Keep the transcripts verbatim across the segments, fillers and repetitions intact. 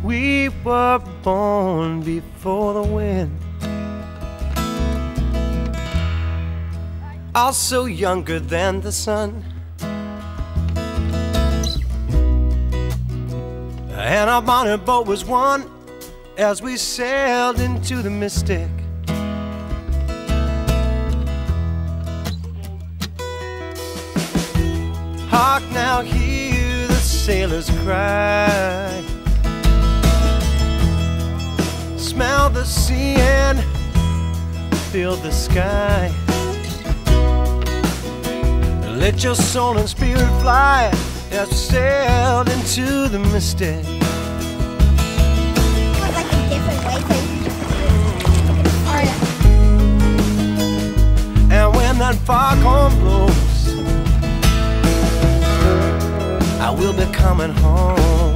We were born before the wind, also younger than the sun, and our bonnet boat was one as we sailed into the mystic. Hark now, hear the sailors cry, smell the sea and feel the sky. Let your soul and spirit fly as we sailed into the mystic. It was like a different way to... And when that foghorn blows, I will be coming home.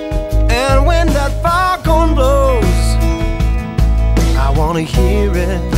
And when that foghorn blows, I wanna hear it